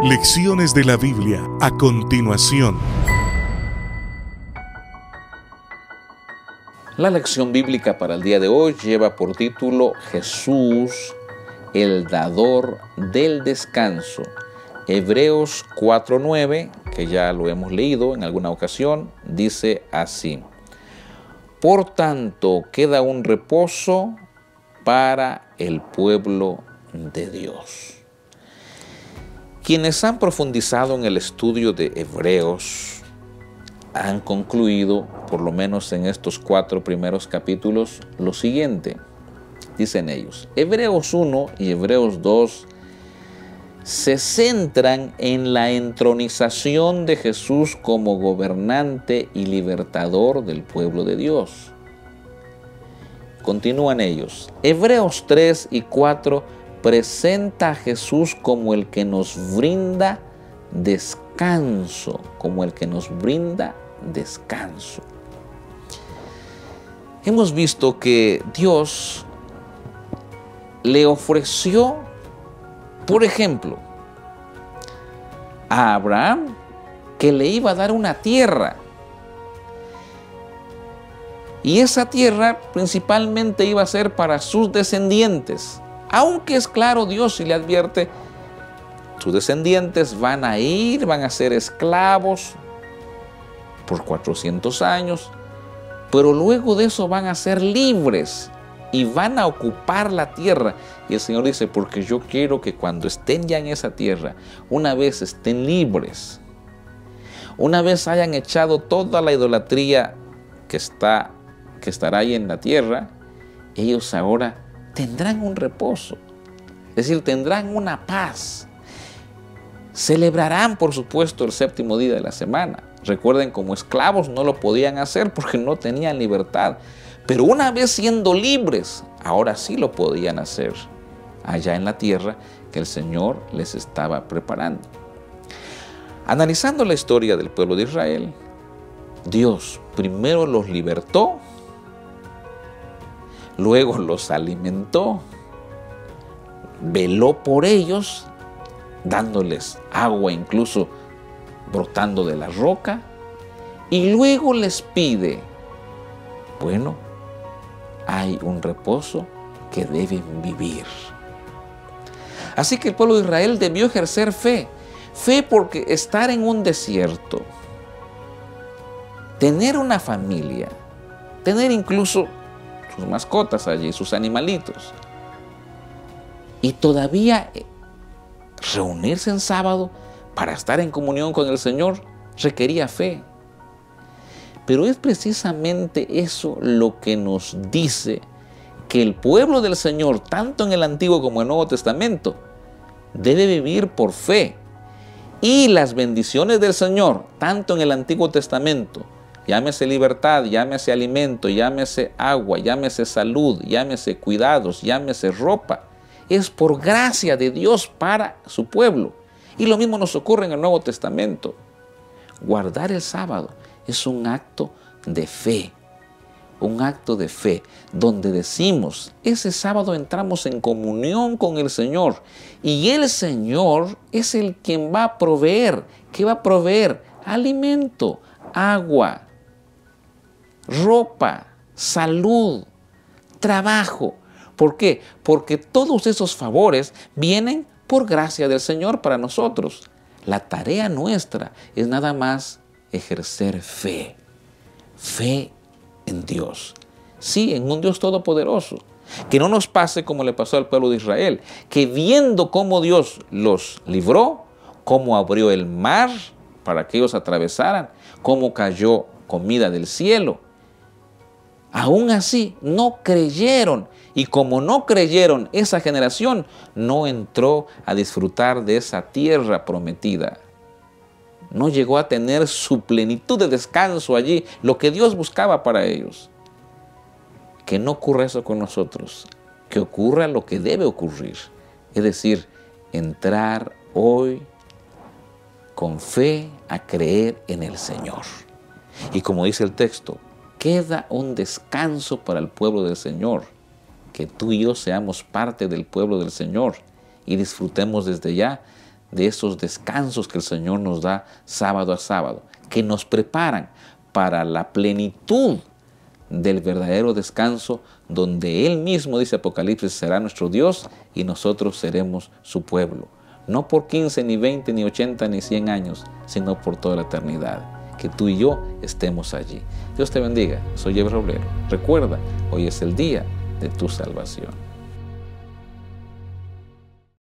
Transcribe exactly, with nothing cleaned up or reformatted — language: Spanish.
Lecciones de la Biblia a continuación. La lección bíblica para el día de hoy lleva por título Jesús, el dador del descanso. Hebreos cuatro nueve, que ya lo hemos leído en alguna ocasión, dice así: Por tanto, queda un reposo para el pueblo de Dios. Quienes han profundizado en el estudio de Hebreos han concluido, por lo menos en estos cuatro primeros capítulos, lo siguiente. Dicen ellos: Hebreos uno y Hebreos dos se centran en la entronización de Jesús como gobernante y libertador del pueblo de Dios. Continúan ellos. Hebreos tres y cuatro presenta a Jesús como el que nos brinda descanso, como el que nos brinda descanso. Hemos visto que Dios le ofreció, por ejemplo, a Abraham que le iba a dar una tierra. Y esa tierra principalmente iba a ser para sus descendientes. Aunque es claro, Dios sí le advierte, sus descendientes van a ir, van a ser esclavos por cuatrocientos años, pero luego de eso van a ser libres y van a ocupar la tierra. Y el Señor dice, porque yo quiero que cuando estén ya en esa tierra, una vez estén libres, una vez hayan echado toda la idolatría que, está, que estará ahí en la tierra, ellos ahora tendrán un reposo, es decir, tendrán una paz. Celebrarán, por supuesto, el séptimo día de la semana. Recuerden, como esclavos no lo podían hacer porque no tenían libertad. Pero una vez siendo libres, ahora sí lo podían hacer allá en la tierra que el Señor les estaba preparando. Analizando la historia del pueblo de Israel, Dios primero los libertó, luego los alimentó, veló por ellos, dándoles agua incluso brotando de la roca, y luego les pide, bueno, hay un reposo que deben vivir. Así que el pueblo de Israel debió ejercer fe, fe porque estar en un desierto, tener una familia, tener incluso sus mascotas allí, sus animalitos, y todavía reunirse en sábado para estar en comunión con el Señor requería fe. Pero es precisamente eso lo que nos dice que el pueblo del Señor, tanto en el Antiguo como en el Nuevo Testamento, debe vivir por fe. Y las bendiciones del Señor, tanto en el Antiguo Testamento, llámese libertad, llámese alimento, llámese agua, llámese salud, llámese cuidados, llámese ropa, es por gracia de Dios para su pueblo. Y lo mismo nos ocurre en el Nuevo Testamento. Guardar el sábado es un acto de fe, un acto de fe, donde decimos, ese sábado entramos en comunión con el Señor, y el Señor es el quien va a proveer. ¿Qué va a proveer? Alimento, agua, ropa, salud, trabajo. ¿Por qué? Porque todos esos favores vienen por gracia del Señor para nosotros. La tarea nuestra es nada más ejercer fe. Fe en Dios. Sí, en un Dios todopoderoso. Que no nos pase como le pasó al pueblo de Israel, que viendo cómo Dios los libró, cómo abrió el mar para que ellos atravesaran, cómo cayó comida del cielo, aún así no creyeron, y como no creyeron, esa generación no entró a disfrutar de esa tierra prometida. No llegó a tener su plenitud de descanso allí, lo que Dios buscaba para ellos. Que no ocurra eso con nosotros, que ocurra lo que debe ocurrir, es decir, entrar hoy con fe a creer en el Señor. Y como dice el texto, queda un descanso para el pueblo del Señor, que tú y yo seamos parte del pueblo del Señor y disfrutemos desde ya de esos descansos que el Señor nos da sábado a sábado, que nos preparan para la plenitud del verdadero descanso, donde Él mismo, dice Apocalipsis, será nuestro Dios y nosotros seremos su pueblo. No por quince, ni veinte, ni ochenta, ni cien años, sino por toda la eternidad. Que tú y yo estemos allí. Dios te bendiga. Soy Eber Roblero. Recuerda, hoy es el día de tu salvación.